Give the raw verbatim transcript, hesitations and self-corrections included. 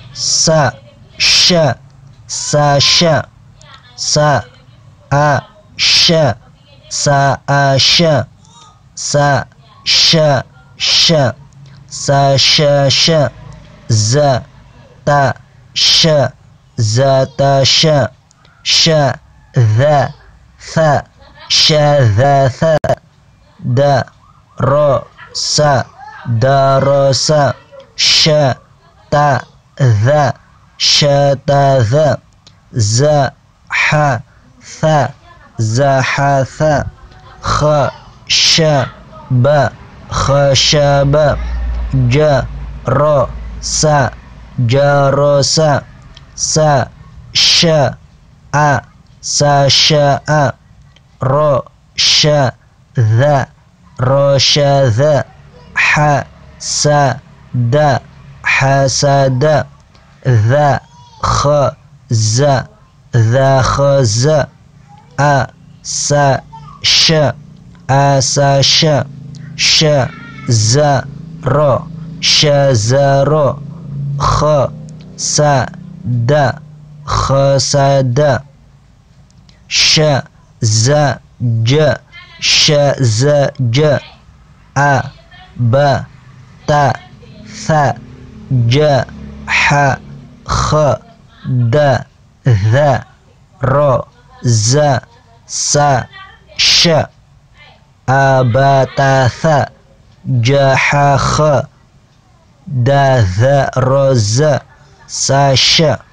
sa sha sa sha sa a sha sa a sha sa sha sha sa sha sha za ta sha za ta sha sha za tha sha za tha da ro sa da ro sa sha ta za sha ta za za ha tha za ha tha kha sha ba kha sha ba ja ro sa ja ro sa sa sha a sa sha a ro sha za ro sha za ha sa da ha sa da za kha za za kha za a sa sha a sa sha sha za ro sha za ro kha sa da kha sa da sha za ja sha za ja a ba ta tha ja ha kha da za ro za sa sha a ba ta tha ja ha kha da za ro za sa sha